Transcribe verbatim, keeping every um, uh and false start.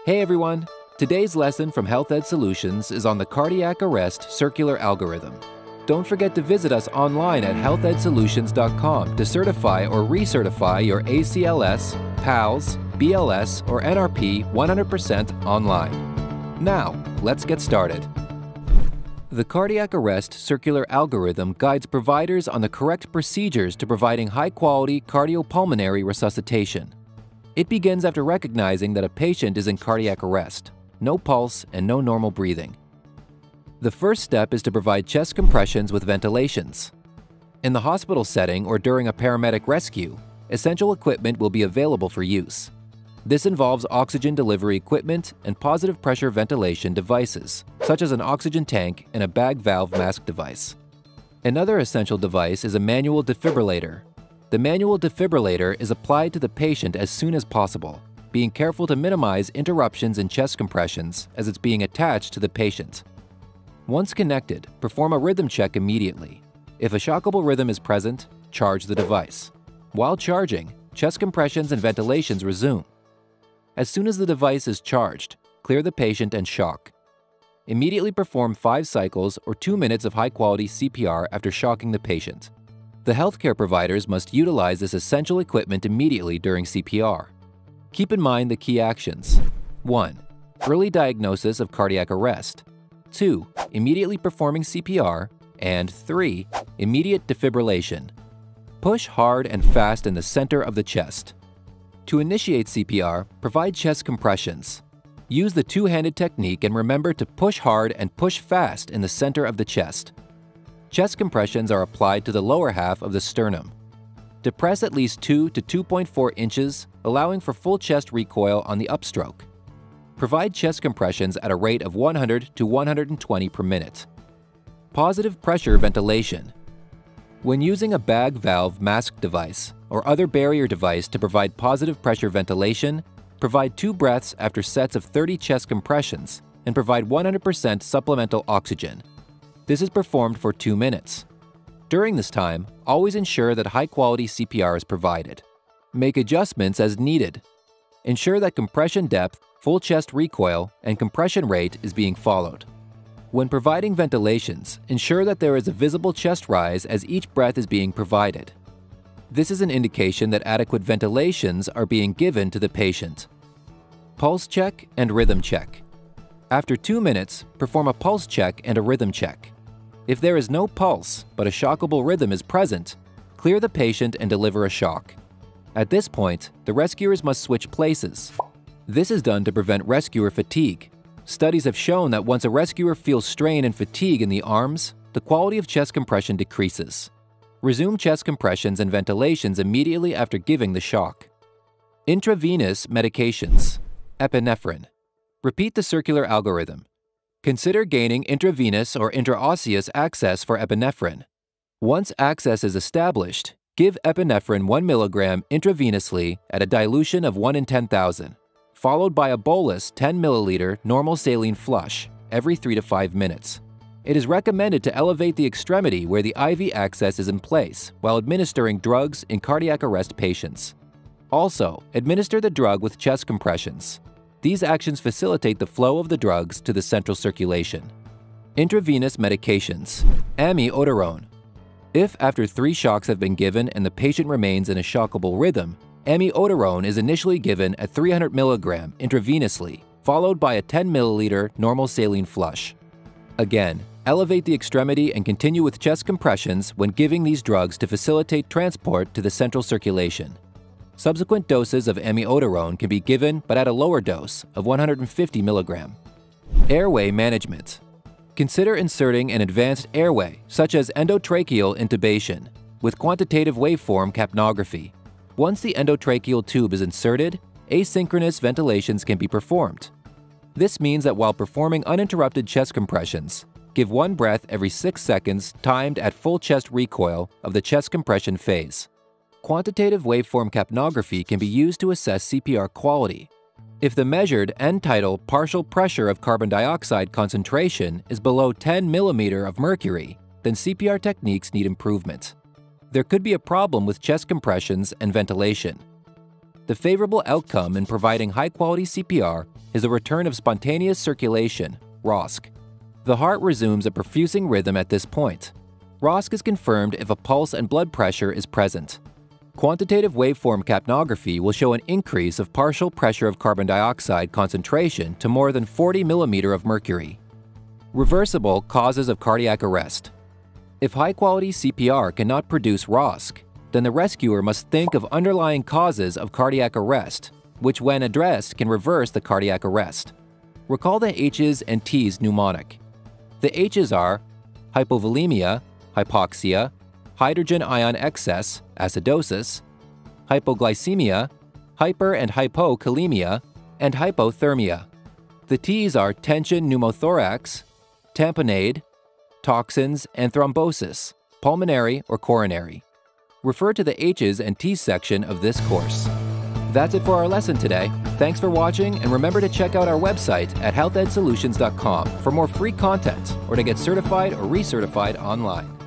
Hey everyone! Today's lesson from Health Ed Solutions is on the cardiac arrest circular algorithm. Don't forget to visit us online at health ed solutions dot com to certify or recertify your A C L S, PALS, B L S, or N R P one hundred percent online. Now, let's get started. The cardiac arrest circular algorithm guides providers on the correct procedures to providing high-quality cardiopulmonary resuscitation. It begins after recognizing that a patient is in cardiac arrest, no pulse, and no normal breathing. The first step is to provide chest compressions with ventilations. In the hospital setting or during a paramedic rescue, essential equipment will be available for use. This involves oxygen delivery equipment and positive pressure ventilation devices, such as an oxygen tank and a bag valve mask device. Another essential device is a manual defibrillator. The manual defibrillator is applied to the patient as soon as possible, being careful to minimize interruptions in chest compressions as it's being attached to the patient. Once connected, perform a rhythm check immediately. If a shockable rhythm is present, charge the device. While charging, chest compressions and ventilations resume. As soon as the device is charged, clear the patient and shock. Immediately perform five cycles or two minutes of high-quality C P R after shocking the patient. The healthcare providers must utilize this essential equipment immediately during C P R. Keep in mind the key actions. one. Early diagnosis of cardiac arrest. two. Immediately performing C P R. And three. Immediate defibrillation. Push hard and fast in the center of the chest. To initiate C P R, provide chest compressions. Use the two-handed technique and remember to push hard and push fast in the center of the chest. Chest compressions are applied to the lower half of the sternum. Depress at least two to two point four inches, allowing for full chest recoil on the upstroke. Provide chest compressions at a rate of one hundred to one hundred twenty per minute. Positive pressure ventilation. When using a bag valve mask device or other barrier device to provide positive pressure ventilation, provide two breaths after sets of thirty chest compressions and provide one hundred percent supplemental oxygen. This is performed for two minutes. During this time, always ensure that high-quality C P R is provided. Make adjustments as needed. Ensure that compression depth, full chest recoil, and compression rate is being followed. When providing ventilations, ensure that there is a visible chest rise as each breath is being provided. This is an indication that adequate ventilations are being given to the patient. Pulse check and rhythm check. After two minutes, perform a pulse check and a rhythm check. If there is no pulse, but a shockable rhythm is present, clear the patient and deliver a shock. At this point, the rescuers must switch places. This is done to prevent rescuer fatigue. Studies have shown that once a rescuer feels strain and fatigue in the arms, the quality of chest compression decreases. Resume chest compressions and ventilations immediately after giving the shock. Intravenous medications. Epinephrine. Repeat the circular algorithm. Consider gaining intravenous or intraosseous access for epinephrine. Once access is established, give epinephrine one milligram intravenously at a dilution of one in ten thousand. Followed by a bolus ten milliliter normal saline flush every three to five minutes. It is recommended to elevate the extremity where the I V access is in place while administering drugs in cardiac arrest patients. Also, administer the drug with chest compressions. These actions facilitate the flow of the drugs to the central circulation. Intravenous medications. Amiodarone. If after three shocks have been given and the patient remains in a shockable rhythm, amiodarone is initially given at three hundred milligrams intravenously, followed by a ten milliliter normal saline flush. Again, elevate the extremity and continue with chest compressions when giving these drugs to facilitate transport to the central circulation. Subsequent doses of amiodarone can be given but at a lower dose of one hundred fifty milligrams. Airway management. Consider inserting an advanced airway, such as endotracheal intubation, with quantitative waveform capnography. Once the endotracheal tube is inserted, asynchronous ventilations can be performed. This means that while performing uninterrupted chest compressions, give one breath every six seconds timed at full chest recoil of the chest compression phase. Quantitative waveform capnography can be used to assess C P R quality. If the measured end-tidal partial pressure of carbon dioxide concentration is below ten millimeters of mercury, then C P R techniques need improvement. There could be a problem with chest compressions and ventilation. The favorable outcome in providing high-quality C P R is a return of spontaneous circulation, R O S C. The heart resumes a perfusing rhythm at this point. R O S C is confirmed if a pulse and blood pressure is present. Quantitative waveform capnography will show an increase of partial pressure of carbon dioxide concentration to more than forty millimeters of mercury. Reversible causes of cardiac arrest. If high-quality C P R cannot produce R O S C, then the rescuer must think of underlying causes of cardiac arrest, which when addressed can reverse the cardiac arrest. Recall the H's and T's mnemonic. The H's are hypovolemia, hypoxia, hydrogen ion excess, acidosis, hypoglycemia, hyper and hypokalemia, and hypothermia. The T's are tension pneumothorax, tamponade, toxins, and thrombosis, pulmonary or coronary. Refer to the H's and T's section of this course. That's it for our lesson today. Thanks for watching, and remember to check out our website at health ed solutions dot com for more free content or to get certified or recertified online.